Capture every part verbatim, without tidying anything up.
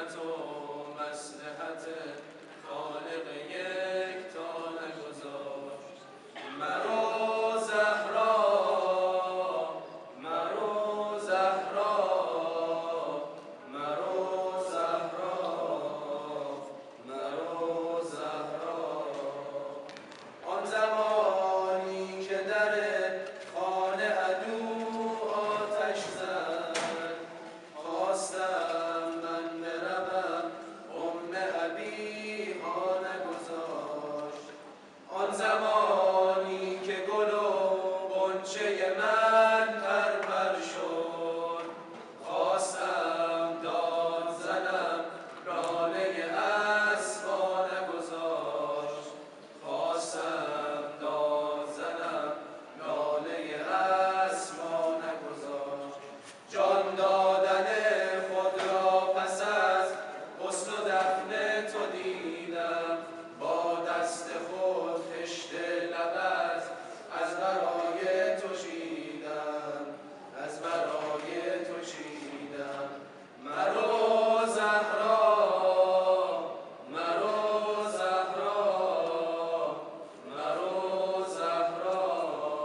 حکمت و مصلحت خالق یکتا نگذاشت. مرو زهرا، مرو زهرا، مرو زهرا، مرو زهرا. آن زمانی که در خانه عدو آتش زد، خواستم من بروم، ام ابیها نگذاشت. آن زمانی که گل و غنچه من پرپر شد، خواستم داد زنم، لانه اسبا نگذاشت. خواستم داد زنم، لانه اسبا نگذاشت. جان دادن خود را پس از حسن و دفن تو دیدم، با دست خود خشت لبت از برای تو چیدم، از برای تو چیدم. مرو زهرا، مرو زهرا، مرو زهرا،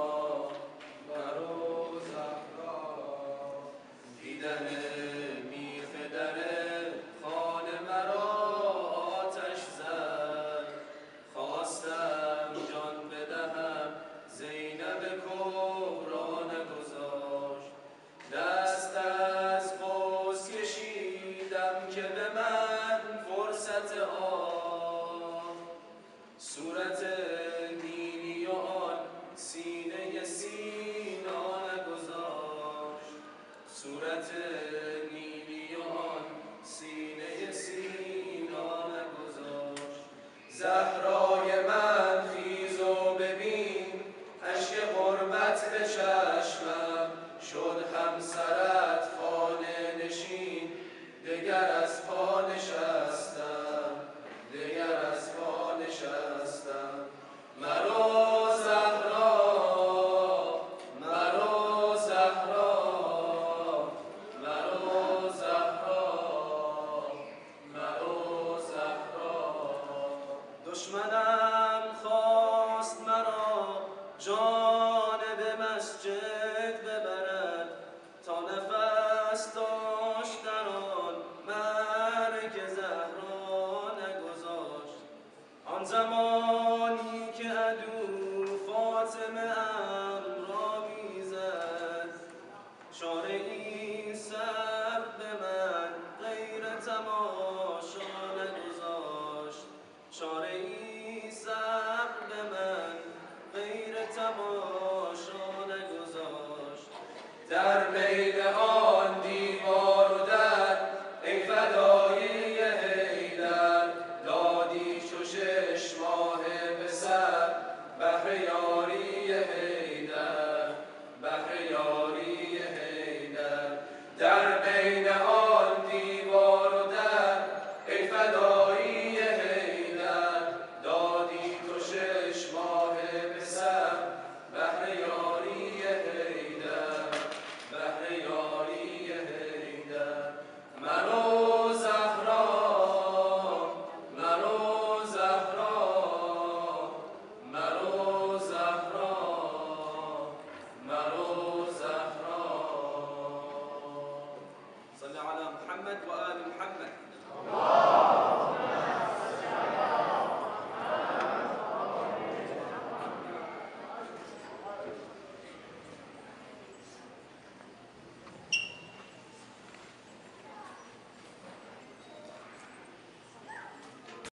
مرو زهرا. دیدن میخ در خانه مرا آتش زد، خواستم جان بدهم، زینب کبرا نگذاشت. دست از قوس کشیدم که به من فرصت آن، صورت نیلی و آن سینه سینا نگذاشت. صورت نیلی و آن سینه سینا نگذاشت. زهرای من خیز و ببین، اشک غربت به چشمم شد همسرت خانه نشین، دگر از پا نشستم، دگر از پا نشستم. مرو زهرا، مرو زهرا، مرو زهرا، مرو زهرا. دشمنم خواست مرا جانب مسجد ببرد، تا نفس داشت در آن مرگ زهرا نگذاشت. آن زمان